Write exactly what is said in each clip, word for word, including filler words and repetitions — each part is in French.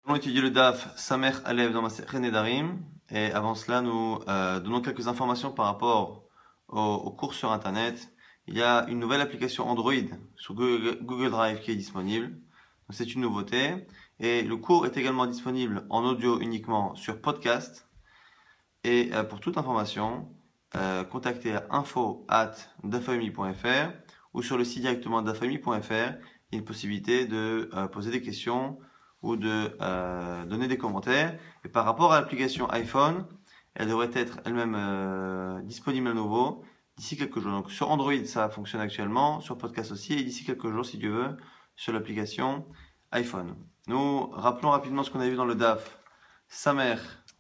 Nous allons étudier le Daf Samer Alev dans Masechet Nedarim. Et avant cela, nous euh, donnons quelques informations par rapport au, au cours sur Internet. Il y a une nouvelle application Android sur Google, Google Drive qui est disponible. Donc c'est une nouveauté. Et le cours est également disponible en audio uniquement sur podcast. Et euh, pour toute information, euh, contactez à info arobase dafyomi point fr ou sur le site directement dafyomi point fr. Il y a une possibilité de euh, poser des questions ou de euh, donner des commentaires. Et par rapport à l'application iPhone, elle devrait être elle-même euh, disponible à nouveau d'ici quelques jours. Donc sur Android, ça fonctionne actuellement, sur podcast aussi, et d'ici quelques jours, si Dieu veut, sur l'application iPhone. Nous rappelons rapidement ce qu'on avait vu dans le Daf Samer.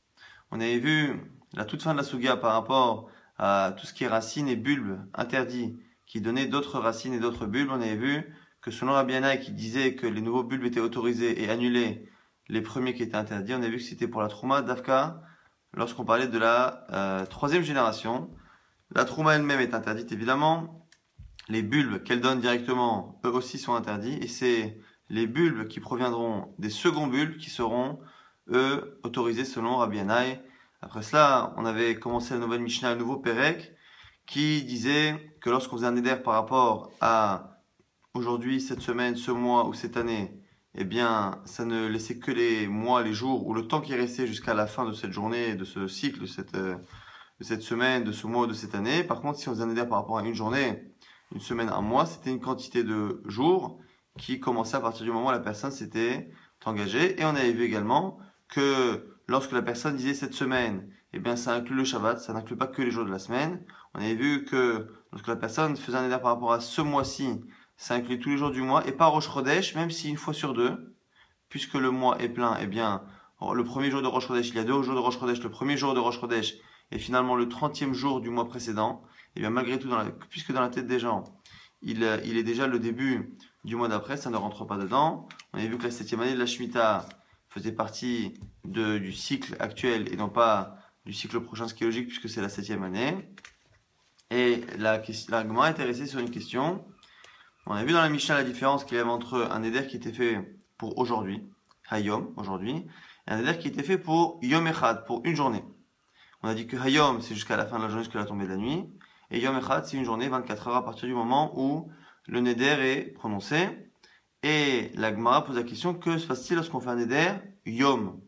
On avait vu la toute fin de la Suga par rapport à tout ce qui est racines et bulbes interdits, qui donnaient d'autres racines et d'autres bulbes. On avait vu que selon Rabbi Yannai qui disait que les nouveaux bulbes étaient autorisés et annulés les premiers qui étaient interdits, on a vu que c'était pour la Trouma d'Afka lorsqu'on parlait de la euh, troisième génération. La Trouma elle-même est interdite évidemment. Les bulbes qu'elle donne directement, eux aussi sont interdits. Et c'est les bulbes qui proviendront des seconds bulbes qui seront, eux, autorisés selon Rabbi Yannai. Après cela, on avait commencé la nouvelle Mishnah, le nouveau Perek, qui disait que lorsqu'on faisait un éder par rapport à aujourd'hui, cette semaine, ce mois ou cette année, eh bien, ça ne laissait que les mois, les jours ou le temps qui restait jusqu'à la fin de cette journée, de ce cycle, de cette, euh, de cette semaine, de ce mois, de cette année. Par contre, si on faisait un éder par rapport à une journée, une semaine, un mois, c'était une quantité de jours qui commençait à partir du moment où la personne s'était engagée. Et on avait vu également que lorsque la personne disait cette semaine, eh bien, ça inclut le Shabbat, ça n'inclut pas que les jours de la semaine. On avait vu que lorsque la personne faisait un éder par rapport à ce mois-ci, ça inclut tous les jours du mois et pas Rosh Chodesh, même si une fois sur deux, puisque le mois est plein, eh bien, le premier jour de Rosh Chodesh, il y a deux jours de Rosh Chodesh, le premier jour de Rosh Chodesh est finalement le trentième jour du mois précédent, et bien malgré tout, dans la, puisque dans la tête des gens, il, il est déjà le début du mois d'après, ça ne rentre pas dedans. On a vu que la septième année de la Shemitah faisait partie de, du cycle actuel et non pas du cycle prochain, ce qui est logique puisque c'est la septième année. Et la, la Gemara est intéressée sur une question. On a vu dans la Mishnah la différence qu'il y avait entre un éder qui était fait pour aujourd'hui, Hayom, aujourd'hui, et un éder qui était fait pour Yom Echad, pour une journée. On a dit que Hayom, c'est jusqu'à la fin de la journée, jusqu'à la tombée de la nuit, et Yom Echad, c'est une journée, vingt-quatre heures à partir du moment où le neder est prononcé. Et la Gemara pose la question, que se passe-t-il lorsqu'on fait un éder Yom,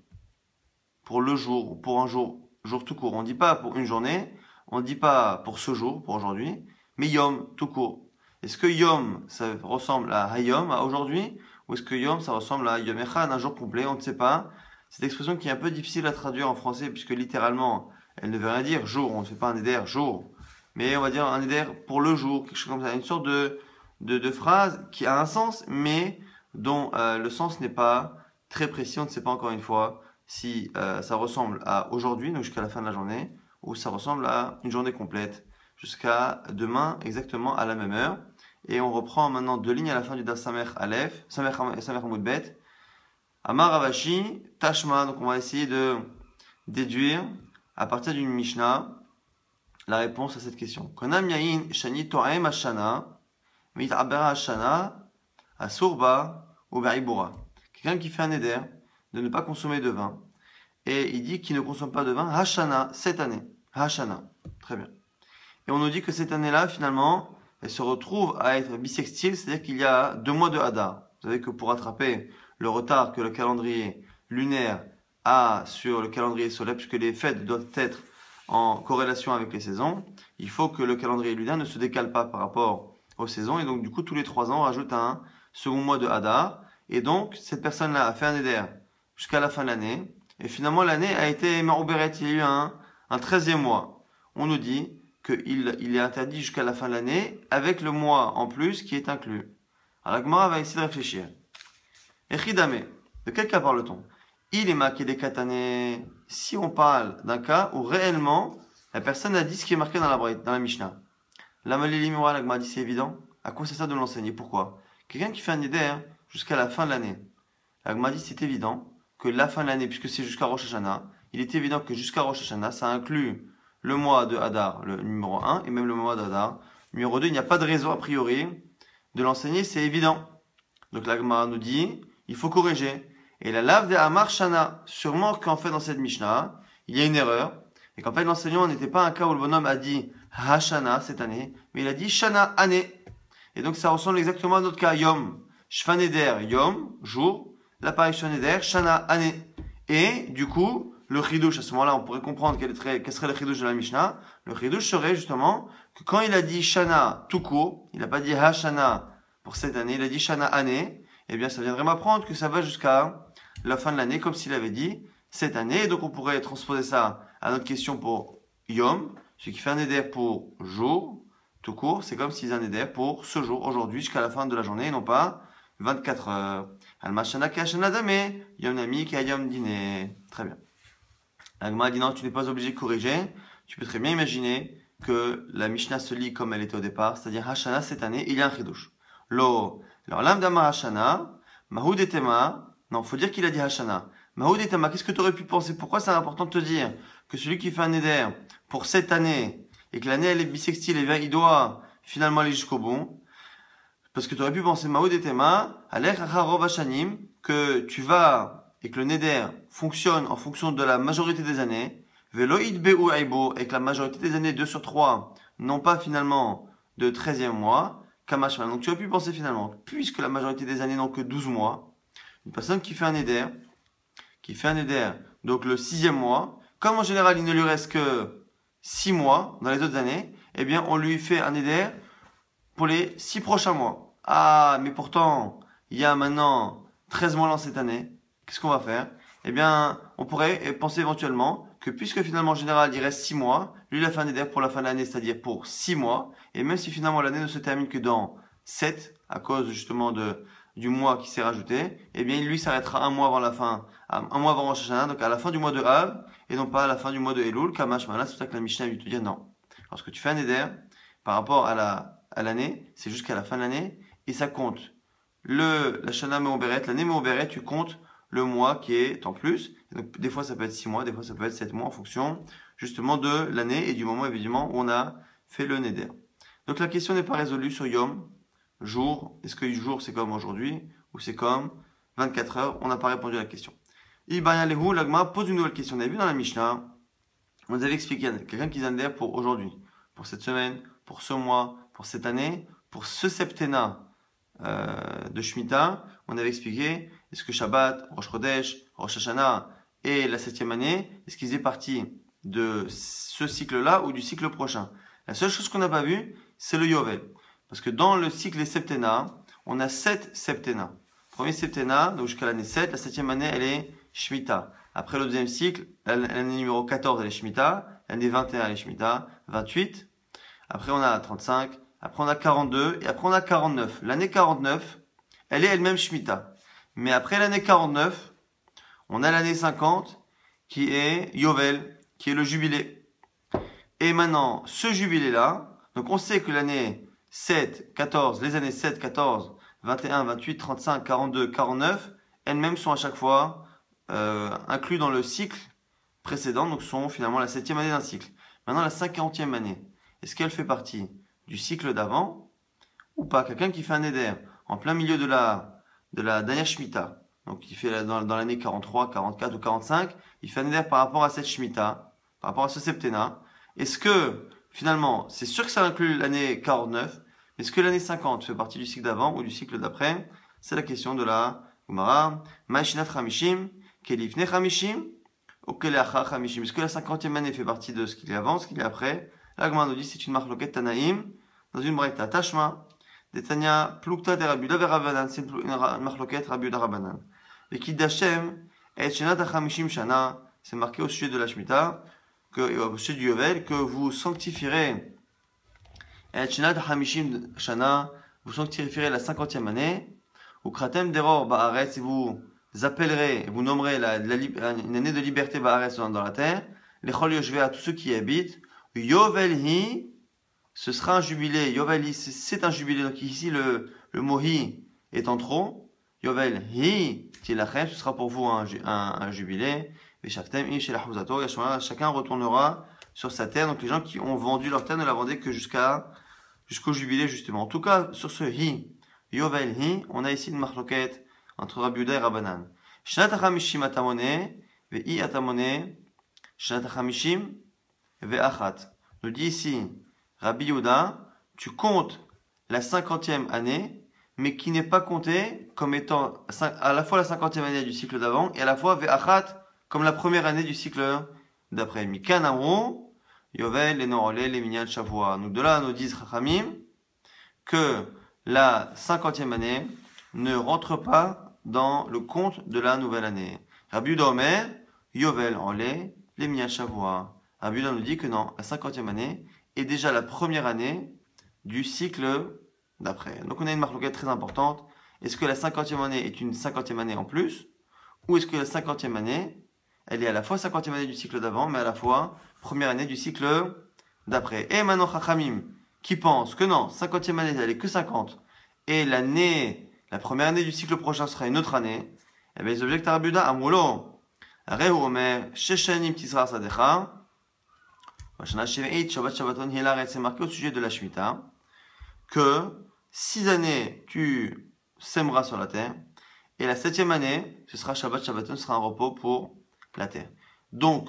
pour le jour, ou pour un jour, jour tout court. On ne dit pas pour une journée, on ne dit pas pour ce jour, pour aujourd'hui, mais Yom, tout court. Est-ce que Yom, ça ressemble à Hayom, à aujourd'hui, ou est-ce que Yom, ça ressemble à Yom Echad, un jour complet? On ne sait pas. Cette expression qui est un peu difficile à traduire en français, puisque littéralement, elle ne veut rien dire jour. On ne fait pas un éder jour, mais on va dire un éder pour le jour, quelque chose comme ça, une sorte de de, de phrase qui a un sens, mais dont euh, le sens n'est pas très précis. On ne sait pas encore une fois si euh, ça ressemble à aujourd'hui, donc jusqu'à la fin de la journée, ou ça ressemble à une journée complète, jusqu'à demain exactement à la même heure. Et on reprend maintenant deux lignes à la fin du Daf Samer Aleph, Samer Hamoud Bet. Amar Ravashi, Tashma, donc on va essayer de déduire à partir d'une Mishnah la réponse à cette question. Konam Yain Shani To'em Ashana, Mit'abera Ashana, Asurba ou Ba'ibura. Quelqu'un qui fait un éder de ne pas consommer de vin, et il dit qu'il ne consomme pas de vin Hashana, cette année. Hashana, très bien. Et on nous dit que cette année-là, finalement, elle se retrouve à être bissextile, c'est-à-dire qu'il y a deux mois de Hadar. Vous savez que pour rattraper le retard que le calendrier lunaire a sur le calendrier solaire, puisque les fêtes doivent être en corrélation avec les saisons, il faut que le calendrier lunaire ne se décale pas par rapport aux saisons. Et donc, du coup, tous les trois ans, on rajoute un second mois de Hadar. Et donc, cette personne-là a fait un éder jusqu'à la fin de l'année. Et finalement, l'année a été Marouberet. Il y a eu un, un treizième mois. On nous dit qu'il il est interdit jusqu'à la fin de l'année, avec le mois en plus qui est inclus. Alors la Gemara va essayer de réfléchir. Echidame, de quel cas parle-t-on? Il est marqué des katané. Si on parle d'un cas où réellement la personne a dit ce qui est marqué dans la, dans la Mishnah. La Malili-Mura, la Gemara dit c'est évident. À quoi ça sert de l'enseigner? Pourquoi? Quelqu'un qui fait un éder jusqu'à la fin de l'année. La Gemara dit c'est évident que la fin de l'année, puisque c'est jusqu'à Rosh Hashanah, il est évident que jusqu'à Rosh Hashanah, ça inclut le mois de Hadar, le numéro un, et même le mois d'Hadar, numéro deux. Il n'y a pas de raison a priori de l'enseigner, c'est évident. Donc la Gemara nous dit, il faut corriger. Et la lave de Amar Shana, sûrement qu'en fait dans cette Mishnah, il y a une erreur, et qu'en fait l'enseignant n'était pas un cas où le bonhomme a dit Hashana cette année, mais il a dit Shana année. Et donc ça ressemble exactement à notre cas, Yom. Shvaneder, Yom, jour. Là pareil, Shvaneder, Shana année. Et du coup, le chidouche, à ce moment-là, on pourrait comprendre quel, est, quel serait le chidouche de la Mishnah. Le chidouche serait justement que quand il a dit Shana tout court, il n'a pas dit Hashana pour cette année, il a dit Shana année, eh bien ça viendrait m'apprendre que ça va jusqu'à la fin de l'année, comme s'il avait dit cette année. Donc on pourrait transposer ça à notre question pour Yom, ce qui fait un éder pour jour, tout court, c'est comme s'il faisait un éder pour ce jour, aujourd'hui, jusqu'à la fin de la journée, et non pas vingt-quatre heures. Al-Mashana Kashana Dame, Yom Nami Yom Dine. Très bien. L'Agma dit non, tu n'es pas obligé de corriger. Tu peux très bien imaginer que la Mishnah se lit comme elle était au départ, c'est-à-dire Hashana cette année, il y a un chidouche. Lo, alors l'âme d'Ama Hashana, Mahoud et Tema, non, faut dire qu'il a dit Hashana. Mahoud et Tema, qu'est-ce que tu aurais pu penser? Pourquoi c'est important de te dire que celui qui fait un éder pour cette année, et que l'année elle est bisextile, et bien il doit finalement aller jusqu'au bout? Parce que tu aurais pu penser Mahoud et Tema, Alech Acharov Hashanim, que tu vas, et que le neder fonctionne en fonction de la majorité des années, Velo Idbeu Aibo, et que la majorité des années, deux sur trois, n'ont pas finalement de treizième mois, Kamashman. Donc tu aurais pu penser finalement, puisque la majorité des années n'ont que douze mois, une personne qui fait un éder, qui fait un éder, donc le sixième mois, comme en général il ne lui reste que six mois dans les autres années, eh bien on lui fait un éder pour les six prochains mois. Ah, mais pourtant, il y a maintenant treize mois dans cette année, qu'est-ce qu'on va faire? Eh bien, on pourrait penser éventuellement que puisque finalement en général il reste six mois, lui il a fait un éder pour la fin de l'année, c'est-à-dire pour six mois, et même si finalement l'année ne se termine que dans sept, à cause justement de, du mois qui s'est rajouté, eh bien lui s'arrêtera un mois avant la fin, un mois avant Rosh Hashanah, donc à la fin du mois de Av, et non pas à la fin du mois de Elul, Kamash Malin. C'est pour ça que la Mishnah vient te dire non. Lorsque tu fais un éder, par rapport à la, à l'année, c'est jusqu'à la fin de l'année, et ça compte le, la Shana Meoberet, l'année Meoberet, tu comptes le mois qui est en plus. Et donc, des fois, ça peut être six mois, des fois, ça peut être sept mois en fonction, justement, de l'année et du moment, évidemment, où on a fait le neder. Donc, la question n'est pas résolue sur Yom, jour. Est-ce que jour, c'est comme aujourd'hui, ou c'est comme vingt-quatre heures? On n'a pas répondu à la question. Ibaya Lehu, l'Agma pose une nouvelle question. On avait vu dans la Mishnah, on nous avait expliqué, quelqu'un qui neder pour aujourd'hui, pour cette semaine, pour ce mois, pour cette année, pour ce septennat euh, de Shemitah, on avait expliqué, est-ce que Shabbat, Rosh Chodesh, Rosh Hashanah et la septième année, est-ce qu'ils faisaient partie de ce cycle-là ou du cycle prochain? La seule chose qu'on n'a pas vue, c'est le Yovel. Parce que dans le cycle des septennats, on a sept septennats. Premier septennat, donc jusqu'à l'année sept, la septième année, elle est Shemitah. Après le deuxième cycle, l'année numéro quatorze, elle est Shemitah. L'année vingt et un, elle est Shemitah. vingt-huit. Après, on a trente-cinq. Après, on a quarante-deux. Et après, on a quarante-neuf. L'année quarante-neuf, elle est elle-même Shemitah. Mais après l'année quarante-neuf, on a l'année cinquante qui est Yovel, qui est le jubilé. Et maintenant, ce jubilé-là, donc on sait que l'année sept, quatorze, les années sept, quatorze, vingt et un, vingt-huit, trente-cinq, quarante-deux, quarante-neuf, elles-mêmes sont à chaque fois euh, inclus dans le cycle précédent, donc sont finalement la septième année d'un cycle. Maintenant, la cinquantième année, est-ce qu'elle fait partie du cycle d'avant ou pas? Quelqu'un qui fait un éder en plein milieu de la de la dernière Shemitah, donc il fait dans, dans l'année quarante-trois, quarante-quatre ou quarante-cinq, il fait un éder par rapport à cette Shemitah, par rapport à ce septennat. Est-ce que finalement, c'est sûr que ça inclut l'année quarante-neuf, est-ce que l'année cinquante fait partie du cycle d'avant ou du cycle d'après? C'est la question de la Gemara. Ma'ashinat Hamishim, Kelifne Hamishim, ou Keleachar Hamishim. Est-ce que la cinquantième année fait partie de ce qu'il y a avant, ce qu'il y a après? La Gemara nous dit c'est une marloquette Tanaïm dans une braïta Tashma. Detania plukta de Rabiuda ve Rabanan, c'est une marloquette Rabiuda Rabanan. Et qui d'Hachem et Shenat Hamishim Shana, c'est marqué au sujet de la Shemitah, que, au sujet du Yovel, que vous sanctifierez et Shenat Hamishim Shana, vous sanctifierez la cinquantième année, ou Kratem Deror Baaretz, et vous appellerez, vous nommerez la, la, une année de liberté Baaretz dans la terre, les Chol Yoshvé à tous ceux qui y habitent, Yovel Hi, ce sera un jubilé. Yovel Hi, c'est un jubilé. Donc ici, le, le mot Hi est en trop. Yovel Hi, Tilachem, ce sera pour vous un, un, un jubilé. Et chacun retournera sur sa terre. Donc les gens qui ont vendu leur terre ne la vendaient que jusqu'à jusqu'au jubilé, justement. En tout cas, sur ce Hi, Yovel Hi, on a ici une marloquette entre Rabbi Yehuda et Rabbanan. Shnat HaChamishim atamone, ve'i atamone, Shnat HaChamishim ve'achat. Nous dit ici, Rabbi Yehuda, tu comptes la cinquantième année, mais qui n'est pas comptée comme étant à la fois la cinquantième année du cycle d'avant et à la fois ve'achat comme la première année du cycle d'après. Mikan amro, Yovel, les Norolé, les Minyan Shavua. Donc de là, nous disent Chachamim que la cinquantième année ne rentre pas dans le compte de la nouvelle année. Rabbi Yehuda Omer, Yovel, Olé, les Minyan Shavua. Rabbi Yehuda nous dit que non, la cinquantième année est déjà la première année du cycle d'après. Donc on a une marque très importante. Est-ce que la cinquantième année est une cinquantième année en plus, ou est-ce que la cinquantième année elle est à la fois cinquantième année du cycle d'avant, mais à la fois première année du cycle d'après. Et maintenant, Chachamim, qui pense que non, cinquantième année, elle est que cinquante, et l'année, la première année du cycle prochain sera une autre année, eh bien, ils objectent à Rabbi Yehuda, Amoulo, Rehu Omer, Sheshanim Tisra Sadecha, Vashana Sheveit, Shabbat Shabbaton Hilaret, c'est marqué au sujet de la Shemitah, que six années tu sèmeras sur la terre, et la septième année, ce sera Shabbat Shabbaton, ce sera un repos pour la terre. Donc,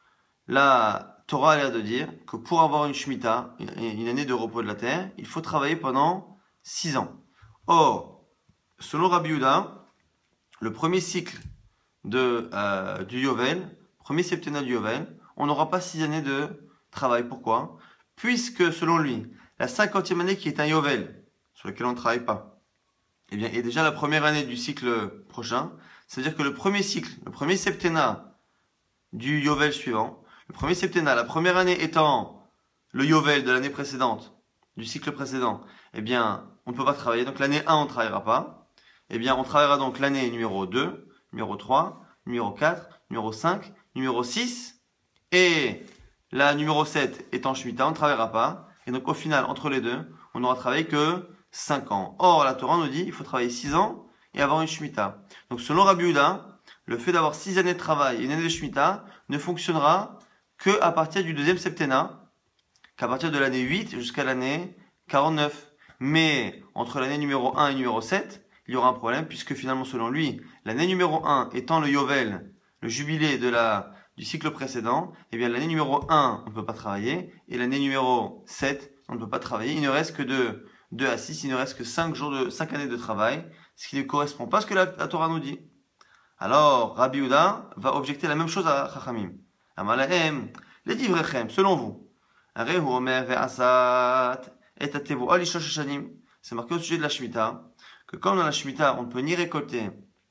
la Torah a l'air de dire que pour avoir une Shemitah, une année de repos de la terre, il faut travailler pendant six ans. Or, selon Rabbi Yehuda, le premier cycle de, euh, du Yovel, premier septennat du Yovel, on n'aura pas six années de travail. Pourquoi? Puisque, selon lui, la cinquantième année qui est un Yovel, sur lequel on ne travaille pas, eh bien, est déjà la première année du cycle prochain. C'est-à-dire que le premier cycle, le premier septennat du Yovel suivant, le premier septennat, la première année étant le Yovel de l'année précédente, du cycle précédent, eh bien, on ne peut pas travailler. Donc l'année un, on ne travaillera pas. Eh bien, on travaillera donc l'année numéro deux, numéro trois, numéro quatre, numéro cinq, numéro six, et la numéro sept étant Shemitah, on ne travaillera pas. Et donc au final, entre les deux, on n'aura travaillé que cinq ans. Or, la Torah nous dit qu'il faut travailler six ans et avoir une Shemitah. Donc selon Rabbi Yehuda, le fait d'avoir six années de travail et une année de Shemitah ne fonctionnera que à partir du deuxième septennat, qu'à partir de l'année huit jusqu'à l'année quarante-neuf. Mais entre l'année numéro un et numéro sept, il y aura un problème puisque finalement, selon lui, l'année numéro un étant le Yovel, le jubilé de la, du cycle précédent, eh bien l'année numéro un, on ne peut pas travailler, et l'année numéro sept, on ne peut pas travailler. Il ne reste que de deux à six, il ne reste que cinq jours de, cinq années de travail, ce qui ne correspond pas à ce que la, la Torah nous dit. Alors, Rabbi Yehuda va objecter la même chose à Chachamim. Amalahem, les divrechem, selon vous. Rehu Omer ve'asat et atevu al ishosh hashanim. C'est marqué au sujet de la Shemitah, que comme dans la Shemitah, on ne peut ni récolter,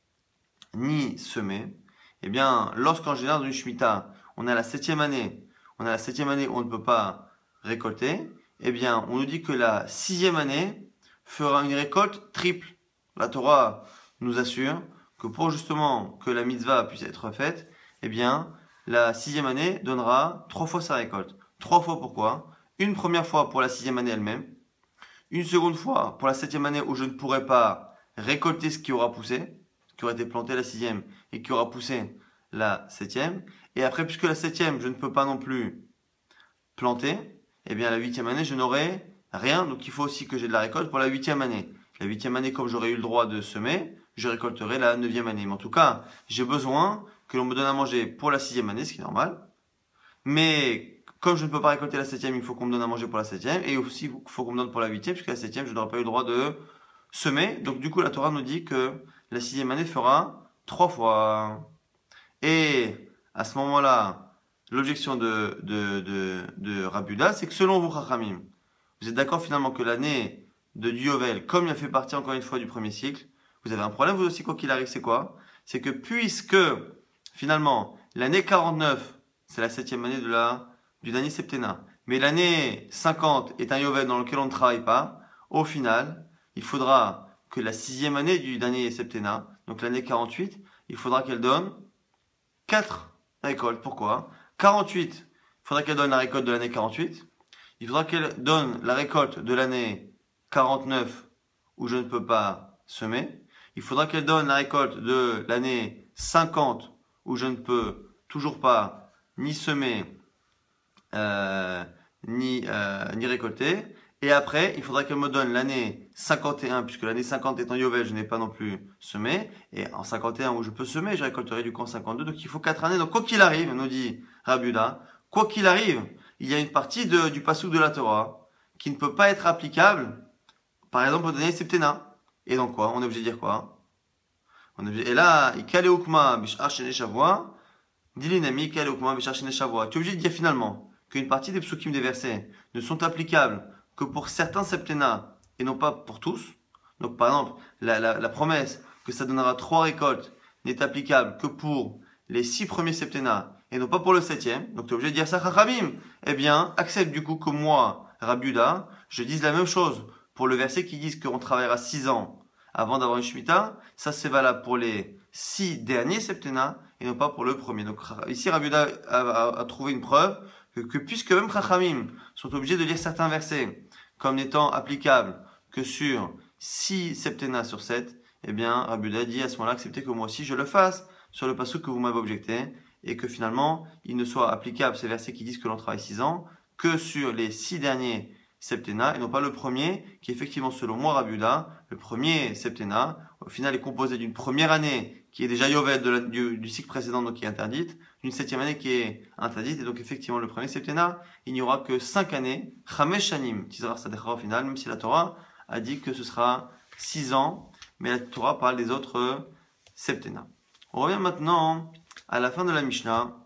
ni semer, eh bien, lorsqu'en général dans une Shemitah, on est à la septième année, on est à la septième année où on ne peut pas récolter, eh bien, on nous dit que la sixième année fera une récolte triple. La Torah nous assure que pour justement que la mitzvah puisse être faite, eh bien, la sixième année donnera trois fois sa récolte. Trois fois pourquoi? Une première fois pour la sixième année elle-même, une seconde fois pour la septième année où je ne pourrai pas récolter ce qui aura poussé, ce qui aurait été planté la sixième et qui aura poussé la septième, et après, puisque la septième, je ne peux pas non plus planter, eh bien, la huitième année, je n'aurai rien, donc il faut aussi que j'ai de la récolte pour la huitième année. La huitième année, comme j'aurais eu le droit de semer, je récolterai la neuvième année. Mais en tout cas, j'ai besoin que l'on me donne à manger pour la sixième année, ce qui est normal. Mais comme je ne peux pas récolter la septième, il faut qu'on me donne à manger pour la septième. Et aussi, il faut qu'on me donne pour la huitième, puisque la septième, je n'aurai pas eu le droit de semer. Donc du coup, la Torah nous dit que la sixième année fera trois fois. Et à ce moment-là, l'objection de, de, de, de Rabbi Yehuda, c'est que selon vous, Chachamim, vous êtes d'accord finalement que l'année de Yovel, comme il a fait partie encore une fois du premier cycle, vous avez un problème, vous aussi, quoi qu'il arrive, c'est quoi? C'est que puisque, finalement, l'année quarante-neuf, c'est la septième année de la, du dernier septennat, mais l'année cinquante est un Yovel dans lequel on ne travaille pas, au final, il faudra que la sixième année du dernier septennat, donc l'année quarante-huit, il faudra qu'elle donne quatre récoltes. Pourquoi? quarante-huit, il faudra qu'elle donne la récolte de l'année quarante-huit, il faudra qu'elle donne la récolte de l'année quarante-neuf, où je ne peux pas semer, il faudra qu'elle donne la récolte de l'année cinquante, où je ne peux toujours pas ni semer, euh, ni, euh, ni récolter. Et après, il faudra qu'elle me donne l'année cinquante et un, puisque l'année cinquante étant Yovel, je n'ai pas non plus semé. Et en cinquante et un, où je peux semer, je récolterai du coup en cinquante-deux. Donc il faut quatre années. Donc quoi qu'il arrive, nous dit Rabbi Yehuda, quoi qu'il arrive, il y a une partie de, du passouk de la Torah qui ne peut pas être applicable, par exemple, au dernier septennat. Et donc quoi? On est obligé de dire quoi? On est obligé... Et là, Ikale Ukma Bishar Shene Shavua, Dilinami Ikale Ukma Bishar Shene Shavua. Tu es obligé de dire finalement qu'une partie des psukim des versets ne sont applicables que pour certains septennats et non pas pour tous. Donc par exemple, la, la, la promesse que ça donnera trois récoltes n'est applicable que pour les six premiers septennats et non pas pour le septième. Donc tu es obligé de dire ça, Chachamim. Eh bien, accepte du coup que moi, Rabbi Yehuda, je dise la même chose pour le verset qui dit qu'on travaillera six ans avant d'avoir une Shemitah. Ça c'est valable pour les six derniers septennats et non pas pour le premier. Donc ici, Rabbi Yehuda a, a, a trouvé une preuve que, que puisque même Chachamim sont obligés de lire certains versets comme n'étant applicables que sur six septennats sur sept, eh bien, Rabbi Yehuda dit à ce moment-là, acceptez que moi aussi je le fasse sur le passouk que vous m'avez objecté, et que finalement, il ne soit applicable, ces versets qui disent que l'on travaille six ans, que sur les six derniers septennats, et non pas le premier, qui effectivement, selon moi, Rabbi Yehuda, le premier septennat, au final, est composé d'une première année, qui est déjà Yovel de la, du, du cycle précédent, donc qui est interdite, d'une septième année qui est interdite, et donc effectivement, le premier septennat, il n'y aura que cinq années, Chamesh Shanim, Tizrar Sadecha au final, même si la Torah a dit que ce sera six ans, mais la Torah parle des autres septennats. On revient maintenant à la fin de la Mishnah,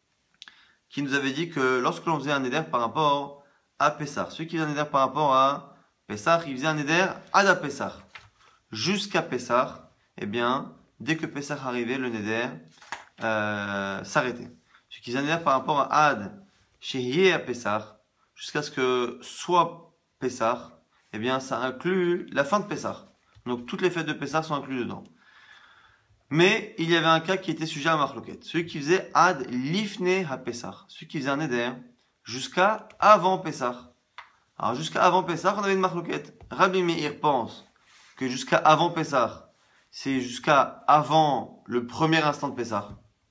qui nous avait dit que lorsque l'on faisait un éder par rapport à Pessah, celui qui faisait un éder par rapport à Pessah, il faisait un éder ad à Pessah. Jusqu'à Pessah, eh bien, dès que Pessah arrivait, le néder euh, s'arrêtait. Celui qui faisait un éder par rapport à Ad, Shehye à Pessah, jusqu'à ce que soit Pessah, eh bien, ça inclut la fin de Pessah. Donc, toutes les fêtes de Pessah sont incluses dedans. Mais il y avait un cas qui était sujet à Marloquet. Celui qui faisait Ad Lifne ha Pessah. Celui qui faisait un éder jusqu'à avant Pessah. Alors, jusqu'à avant Pessah, on avait une Marloquet. Rabbi Meir pense que jusqu'à avant Pessah, c'est jusqu'à avant le premier instant de Pessah.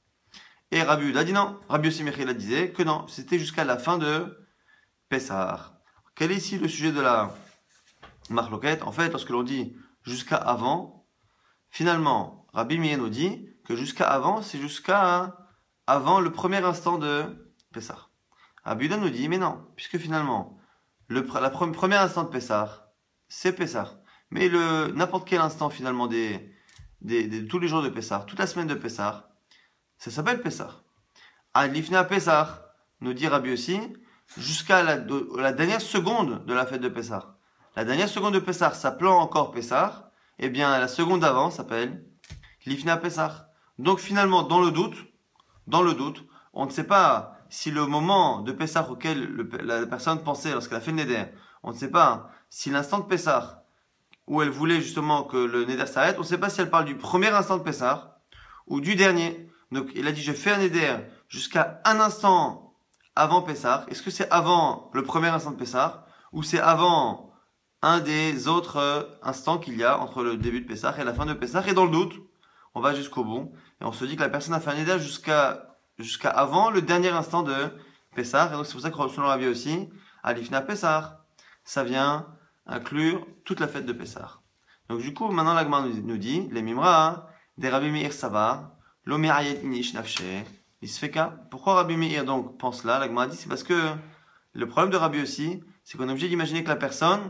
Et Rabbi Yehuda dit non. Rabbi Yossi Mechila disait que non, c'était jusqu'à la fin de Pessah. Quel est ici le sujet de la Marloquet? En fait, lorsque l'on dit jusqu'à avant, finalement, Rabbi Meir nous dit que jusqu'à avant, c'est jusqu'à avant le premier instant de Pessah. Rabbi Yehuda nous dit, mais non, puisque finalement, le la pre premier instant de Pessah, c'est Pessah. Mais le n'importe quel instant finalement des, des, des, de tous les jours de Pessah, toute la semaine de Pessah, ça s'appelle Pessah. Ad Lifne Pessah, nous dit Rabbi aussi, jusqu'à la, la dernière seconde de la fête de Pessah. La dernière seconde de Pessah s'appelant encore Pessah, eh bien la seconde d'avant s'appelle Lifne Pessah. Donc finalement, dans le doute, dans le doute, on ne sait pas si le moment de Pessah auquel le, la personne pensait lorsqu'elle a fait le Neder, on ne sait pas si l'instant de Pessah où elle voulait justement que le Neder s'arrête, on ne sait pas si elle parle du premier instant de Pessah ou du dernier. Donc il a dit je fais un Neder jusqu'à un instant avant Pessah. Est-ce que c'est avant le premier instant de Pessah ou c'est avant un des autres instants qu'il y a entre le début de Pessah et la fin de Pessah? Et dans le doute, on va jusqu'au bout et on se dit que la personne a fait un Neder jusqu'à jusqu'à avant le dernier instant de Pessah. Et donc c'est pour ça que selon Rabbi aussi, à l'Ifna Pessah, ça vient inclure toute la fête de Pessah. Donc du coup, maintenant l'Agma nous dit, les Mimra, des Rabbi Meir Sava, l'Omerayet Inish Nafshe, Isfeka. Pourquoi Rabbi Meir donc pense là? L'Agma dit, c'est parce que le problème de Rabbi aussi, c'est qu'on est obligé d'imaginer que la personne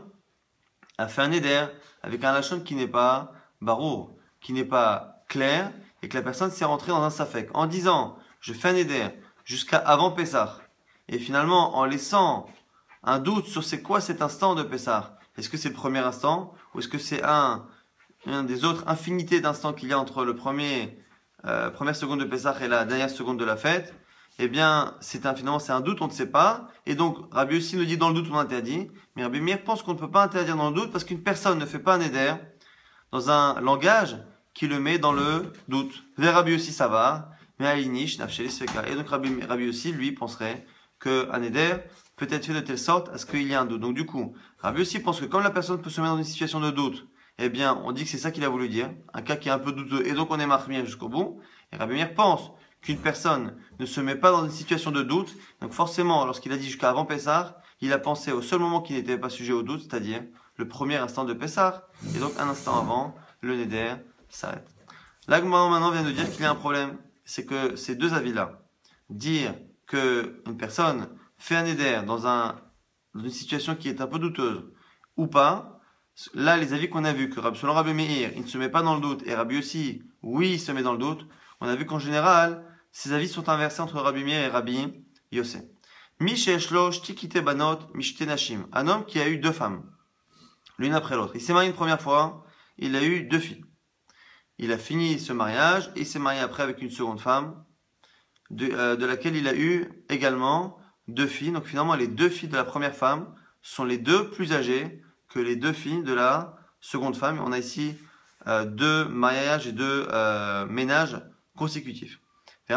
a fait un éder avec un lachon qui n'est pas barour, qui n'est pas clair, et que la personne s'est rentrée dans un safek. En disant, je fais un éder jusqu'à avant Pessah, et finalement en laissant un doute sur c'est quoi cet instant de Pessah. Est-ce que c'est le premier instant ou est-ce que c'est un, un des autres infinités d'instants qu'il y a entre le premier euh, première seconde de Pessah et la dernière seconde de la fête? Eh bien, c'est un finalement c'est un doute, on ne sait pas. Et donc Rabbi aussi nous dit dans le doute on interdit, mais Rabbi Meir pense qu'on ne peut pas interdire dans le doute parce qu'une personne ne fait pas un éder dans un langage qui le met dans le doute. Vers Rabbi aussi ça va, mais à l'inish nafsheli sveka. Et donc Rabbi, Rabbi aussi lui penserait que un éder peut être fait de telle sorte à ce qu'il y ait un doute. Donc du coup, Rabbi aussi pense que comme la personne peut se mettre dans une situation de doute, eh bien, on dit que c'est ça qu'il a voulu dire, un cas qui est un peu douteux, et donc on est marmire jusqu'au bout. Et Rabbi Meir pense qu'une personne ne se met pas dans une situation de doute. Donc forcément, lorsqu'il a dit jusqu'à avant Pessah, il a pensé au seul moment qui n'était pas sujet au doute, c'est-à-dire le premier instant de Pessah. Et donc un instant avant, le Neder s'arrête. Là, maintenant vient de dire qu'il y a un problème. C'est que ces deux avis-là, dire qu'une personne fait un Neder dans, un, dans une situation qui est un peu douteuse ou pas, là, les avis qu'on a vus, que selon Rabbi Meir, il ne se met pas dans le doute, et Rabbi aussi, oui, il se met dans le doute, on a vu qu'en général, ces avis sont inversés entre Rabbi Meir et Rabbi Yossé. Misheshlo shtikite banot mishte nashim. Un homme qui a eu deux femmes, l'une après l'autre. Il s'est marié une première fois, il a eu deux filles. Il a fini ce mariage, et il s'est marié après avec une seconde femme, de, euh, de laquelle il a eu également deux filles. Donc finalement, les deux filles de la première femme sont les deux plus âgées que les deux filles de la seconde femme. On a ici euh, deux mariages et deux euh, ménages consécutifs. Et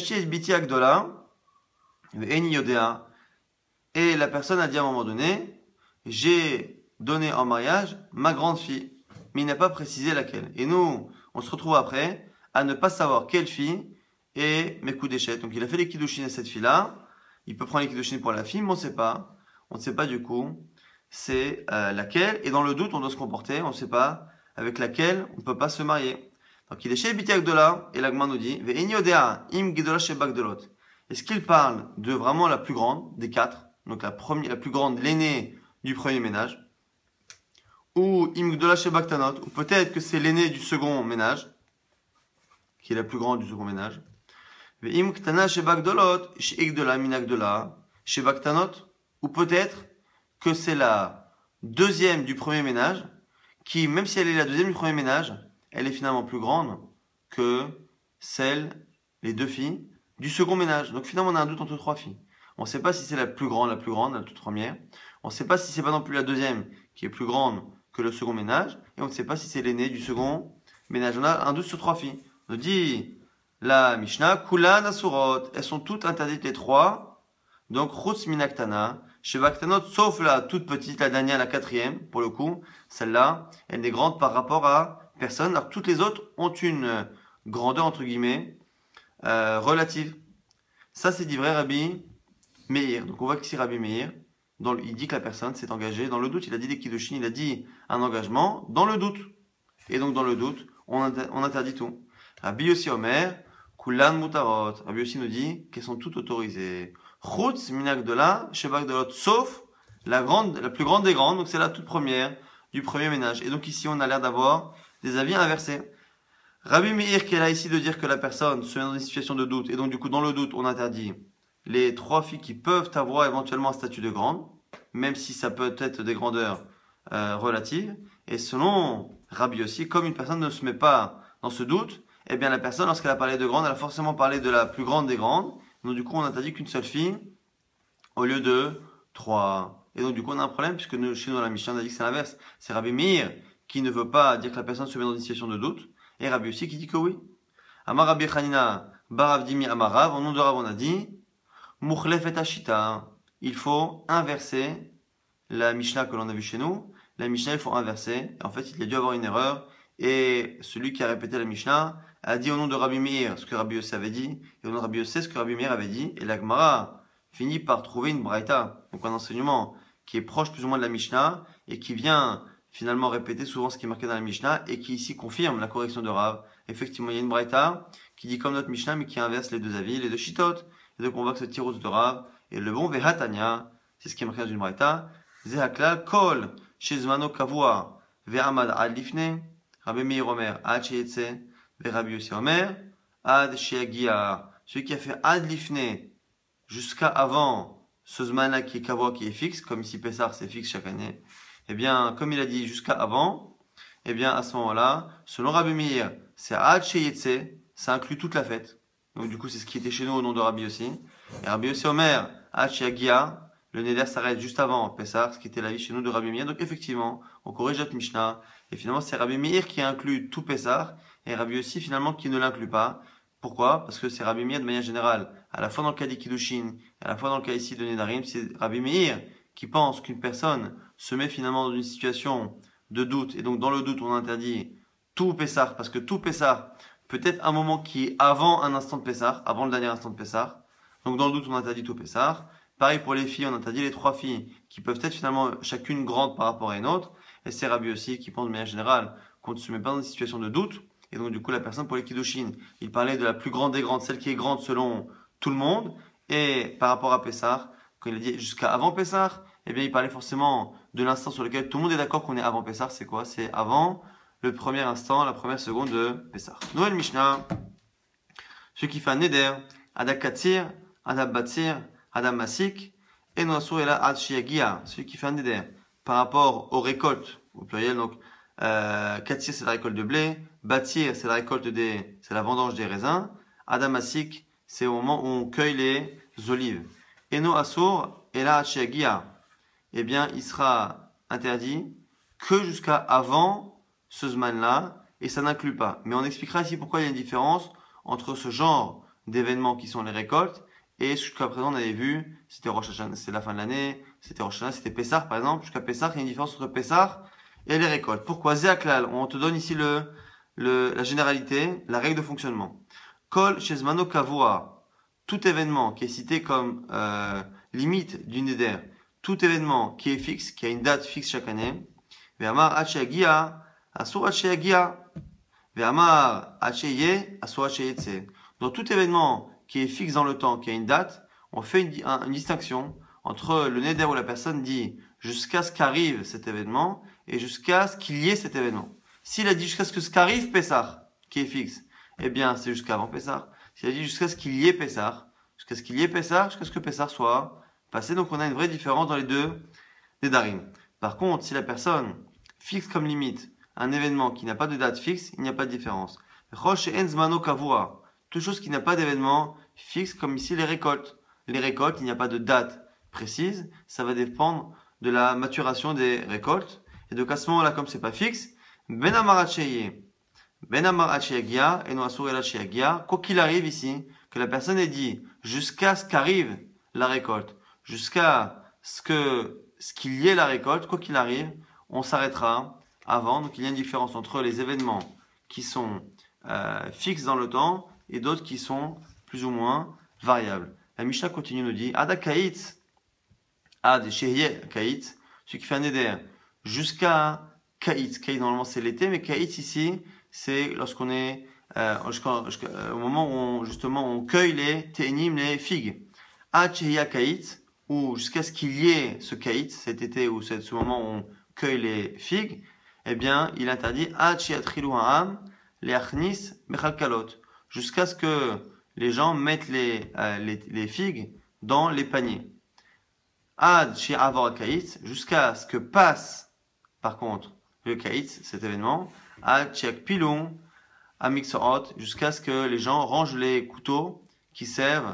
la personne a dit à un moment donné, j'ai donné en mariage ma grande fille, mais il n'a pas précisé laquelle. Et nous, on se retrouve après à ne pas savoir quelle fille est mes coups d'échette. Donc il a fait les kiddushin à cette fille-là, il peut prendre les kiddushin pour la fille, mais on ne sait pas. On ne sait pas du coup c'est euh, laquelle, et dans le doute on doit se comporter, on ne sait pas avec laquelle on ne peut pas se marier. Donc il est chez Biti Agdola, et l'Agma nous dit im Gedola Sheba Gdolot. Est-ce qu'il parle de vraiment la plus grande des quatre, donc la première, la plus grande, l'aînée du premier ménage, ou im Gdola Sheba Ktanot, ou peut-être que c'est l'aînée du second ménage, qui est la plus grande du second ménage. Im Ktana Sheba Gdolot, Shegdola Mina Gdola Sheba Ktanot, ou peut-être que c'est la deuxième du premier ménage, qui, même si elle est la deuxième du premier ménage, elle est finalement plus grande que celle, les deux filles, du second ménage. Donc finalement, on a un doute entre trois filles. On ne sait pas si c'est la plus grande, la plus grande, la toute première. On ne sait pas si c'est pas non plus la deuxième, qui est plus grande que le second ménage. Et on ne sait pas si c'est l'aînée du second ménage. On a un doute sur trois filles. On nous dit, la Mishnah, Kula Nasurot, elles sont toutes interdites les trois. Donc, Chutz Minaktana, chez Baktanot, sauf la toute petite, la dernière, la quatrième, pour le coup, celle-là, elle n'est grande par rapport à personne. Alors toutes les autres ont une grandeur, entre guillemets, euh, relative. Ça, c'est dit vrai Rabbi Meir. Donc on voit qu'ici Rabbi Meir, dans le, il dit que la personne s'est engagée dans le doute. Il a dit des kiddushin, il a dit un engagement dans le doute. Et donc dans le doute, on, inter, on interdit tout. Rabbi Yossi Omer, Kulan Mutarot. Rabbi Yossi nous dit qu'elles sont toutes autorisées. Chutz Minagdola, Sheba Gdolot, sauf la grande, la plus grande des grandes, donc c'est la toute première du premier ménage. Et donc ici, on a l'air d'avoir des avis inversés. Rabbi Meir qui est là ici de dire que la personne se met dans une situation de doute, et donc du coup, dans le doute, on interdit les trois filles qui peuvent avoir éventuellement un statut de grande, même si ça peut être des grandeurs euh, relatives. Et selon Rabbi aussi, comme une personne ne se met pas dans ce doute, eh bien la personne, lorsqu'elle a parlé de grande, elle a forcément parlé de la plus grande des grandes. Donc du coup, on interdit qu'une seule fille au lieu de trois. Et donc du coup, on a un problème puisque nous, chez nous, dans la Mishnah, on a dit que c'est l'inverse. C'est Rabbi Meir qui ne veut pas dire que la personne se met dans une situation de doute, et Rabbi aussi qui dit que oui. Amar Rabbi Chanina, Barav Dimi Amarav, au nom de Rav, on a dit Mukhlef et Ashita. Il faut inverser la Mishnah que l'on a vue chez nous. La Mishnah, il faut inverser. Et en fait, il a dû avoir une erreur. Et celui qui a répété la Mishnah a dit au nom de Rabbi Meir ce que Rabbi Yossé avait dit, et au nom de Rabbi Yossé ce que Rabbi Meir avait dit, et la Gemara finit par trouver une braïta, donc un enseignement qui est proche plus ou moins de la Mishnah, et qui vient finalement répéter souvent ce qui est marqué dans la Mishnah, et qui ici confirme la correction de Rav. Effectivement, il y a une braïta qui dit comme notre Mishnah, mais qui inverse les deux avis, les deux shitot, et donc on voit que ce tirous de Rav est le bon Vehatania, c'est ce qui est marqué dans une braïta, Zehaklal Kol, Shezmano Kavua, Ve'amad Al-Lifne, Rabbi Meir Omer, Ad Sheyetse, Rabbi Yossi Omer, Ad Sheyagia, celui qui a fait Ad Lifne jusqu'à avant ce Zmana qui est Kavua qui est fixe, comme ici Pessar c'est fixe chaque année, eh bien, comme il a dit jusqu'à avant, eh bien, à ce moment-là, selon Rabbi Meir, c'est Ad Sheyetse, ça inclut toute la fête. Donc, du coup, c'est ce qui était chez nous au nom de Rabbi Yossi. Et Rabbi Yossi Omer, Ad Sheyagia, le Neder s'arrête juste avant Pessar, ce qui était la vie chez nous de Rabbi Meir. Donc, effectivement, on corrige notre Mishnah. Et finalement, c'est Rabbi Meir qui inclut tout Pessar, et Rabbi Yossi, finalement, qui ne l'inclut pas. Pourquoi? Parce que c'est Rabbi Meir, de manière générale, à la fois dans le cas des Kiddushin, à la fois dans le cas ici de Nedarim, c'est Rabbi Meir qui pense qu'une personne se met finalement dans une situation de doute, et donc dans le doute, on interdit tout Pessar, parce que tout Pessar peut-être un moment qui est avant un instant de Pessah, avant le dernier instant de Pessah. Donc dans le doute, on interdit tout Pessah. Pareil pour les filles, on interdit les trois filles qui peuvent être finalement chacune grande par rapport à une autre. Et c'est Rabbi aussi qui pense de manière générale qu'on ne se met pas dans une situation de doute. Et donc du coup, la personne pour les Kiddushin, il parlait de la plus grande des grandes, celle qui est grande selon tout le monde. Et par rapport à Pessah, quand il a dit jusqu'à avant Pessah, eh bien il parlait forcément de l'instant sur lequel tout le monde est d'accord qu'on est avant Pessah. C'est quoi? C'est avant le premier instant, la première seconde de Pessah. Noël Mishnah. Celui qui fait un neder, Ada Katsir, Ada Batsir, Adam Masik, et Noasur Ela Ad Shiagia, celui qui fait un neder par rapport aux récoltes, au pluriel, donc euh, Katsir c'est la récolte de blé, Batsir c'est la récolte des, c'est la vendange des raisins, Adam Masik c'est au moment où on cueille les olives. Et Noasur Ela Ad Shiagia, eh bien il sera interdit que jusqu'à avant ce zman-là, et ça n'inclut pas. Mais on expliquera ici pourquoi il y a une différence entre ce genre d'événements qui sont les récoltes et jusqu'à présent on avait vu, c'était Rosh Hashanah, c'est la fin de l'année, c'était Rosh Hashanah, c'était Pessah par exemple, jusqu'à Pessah, il y a une différence entre Pessah et les récoltes. Pourquoi? Zéaklal, on te donne ici le, le, la généralité, la règle de fonctionnement. Kol Shezmano Kavua, tout événement qui est cité comme euh, limite du neder, tout événement qui est fixe, qui a une date fixe chaque année, Ve'amar Hacheagia, Asur Hacheagia, Ve'amar Hacheye, Asur Hacheyetse. Dans tout événement qui est fixe dans le temps, qui a une date, on fait une, un, une distinction entre le neder où la personne dit jusqu'à ce qu'arrive cet événement et jusqu'à ce qu'il y ait cet événement. S'il a dit jusqu'à ce que ce qu'arrive Pessah, qui est fixe, eh bien c'est jusqu'avant Pessah. S'il a dit jusqu'à ce qu'il y ait Pessah, jusqu'à ce qu'il y ait Pessah, jusqu'à ce que Pessah soit passé. Donc on a une vraie différence dans les deux nedarim. Par contre, si la personne fixe comme limite un événement qui n'a pas de date fixe, il n'y a pas de différence. Rosh et Enzmano Kavua, toute chose qui n'a pas d'événement fixe, comme ici les récoltes. Les récoltes, il n'y a pas de date précise, ça va dépendre de la maturation des récoltes. Et donc à ce moment-là, comme c'est pas fixe, Ben Amaracheye, Ben Amaracheyagia, et Noasur Elacheyagia, quoi qu'il arrive ici, que la personne ait dit jusqu'à ce qu'arrive la récolte, jusqu'à ce que ce qu'il y ait la récolte, quoi qu'il arrive, on s'arrêtera avant. Donc il y a une différence entre les événements qui sont euh, fixes dans le temps et d'autres qui sont plus ou moins variables. La Mishnah continue nous dit Ada Kaït, Ad Shehye Kaït, celui qui fait un neder jusqu'à Kaït. Kaït normalement c'est l'été, mais Kaït ici c'est lorsqu'on est euh, jusqu'à, jusqu'à, euh, au moment où on, justement on cueille les ténim, les figues. Ad Shehye Kaït, ou jusqu'à ce qu'il y ait ce Kaït, cet été ou c'est ce moment où on cueille les figues, eh bien il interdit Ad Sheyatrilu Ha'am Leachnis Mechalkalot, jusqu'à ce que les gens mettent les, euh, les, les figues dans les paniers. Ad chez Avor Kaït, jusqu'à ce que passe, par contre, le Kaït, cet événement. Ad chez Pilon, à Mixorot, jusqu'à ce que les gens rangent les couteaux qui servent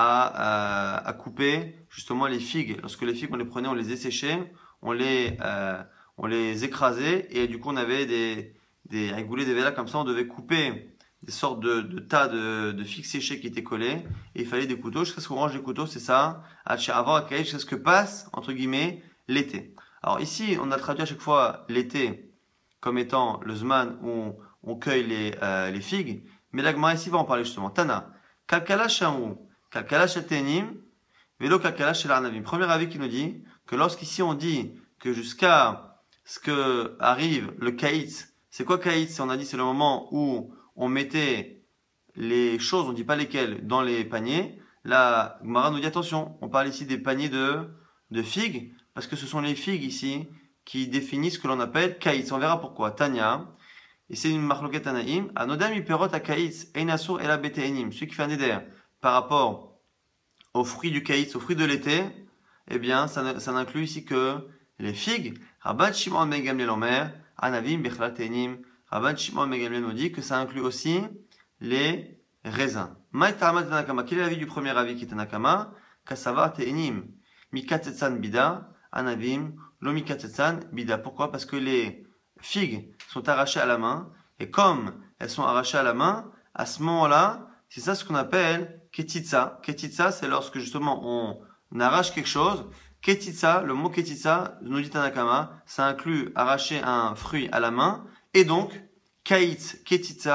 à, à, à couper justement les figues. Lorsque les figues, on les prenait, on les desséchait, on les, euh, on les écrasait, et du coup, on avait des, des, avec goulet des vélas comme ça, on devait couper des sortes de, de tas de, de figues séchées qui étaient collées, et il fallait des couteaux, jusqu'à ce qu'on range les couteaux, c'est ça, avant à jusqu'à ce que passe, entre guillemets, l'été. Alors ici, on a traduit à chaque fois l'été comme étant le zman où on, on cueille les, euh, les figues, mais la Gemara ici va en parler justement. Tana, kalkala shamou, kalkala shatenim, velo kalkala shelarnavim. Premier avis qui nous dit que lorsqu'ici on dit que jusqu'à ce que arrive le kaït, c'est quoi kaït? On a dit c'est le moment où on mettait les choses, on ne dit pas lesquelles, dans les paniers. La Gemara nous dit attention, on parle ici des paniers de, de figues, parce que ce sont les figues ici qui définissent ce que l'on appelle kaïtz. On verra pourquoi. Tanya, et c'est une marloquet Tanaïm, Anodam iperot à kaïtz, einasur ela beteinim, celui qui fait un éder par rapport aux fruits du kaïtz, aux fruits de l'été, eh bien, ça, ça n'inclut ici que les figues. Rabban Shimon ben Gamliel Omer, Anavim bechlal teinim. Rabban Shimon ben Gamliel nous dit que ça inclut aussi les raisins. Quel est l'avis du premier avis qui est Tanakama? Kasava teinim, mikatsetsan bida, anavim, lo mikatsetsan bida. Pourquoi? Parce que les figues sont arrachées à la main, et comme elles sont arrachées à la main, à ce moment-là, c'est ça ce qu'on appelle ketitsa. Ketitsa, c'est lorsque justement on arrache quelque chose. Ketitsa, le mot ketitsa, nous dit Tanakama, ça inclut arracher un fruit à la main, et donc, kaït, ketitsa,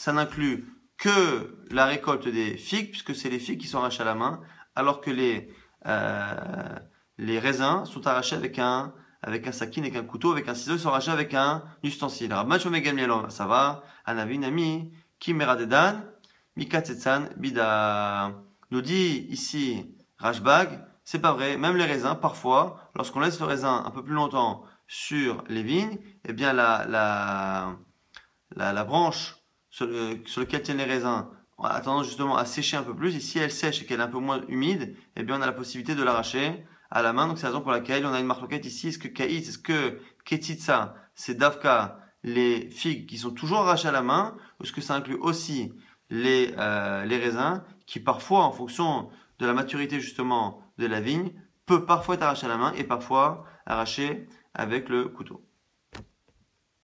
ça n'inclut que la récolte des figues, puisque c'est les figues qui sont arrachées à la main, alors que les, euh, les raisins sont arrachés avec un, avec un sakin, avec un couteau, avec un ciseau, ils sont arrachés avec un ustensile. Ça va, Anavi, Nami, Kimera Dedan, Mikatsetsan, Bida. Nous dit ici Rashbag, c'est pas vrai, même les raisins, parfois, lorsqu'on laisse le raisin un peu plus longtemps sur les vignes, eh bien la, la, la, la branche sur, le, sur laquelle tiennent les raisins a tendance justement à sécher un peu plus, et si elle sèche et qu'elle est un peu moins humide, eh bien on a la possibilité de l'arracher à la main. Donc c'est la raison pour laquelle on a une marloquette ici. Est-ce que Kaït, est-ce que Ketitsa, c'est Davka, les figues qui sont toujours arrachées à la main, ou est-ce que ça inclut aussi les, euh, les raisins qui parfois, en fonction de la maturité justement de la vigne, peut parfois être arraché à la main et parfois arraché avec le couteau.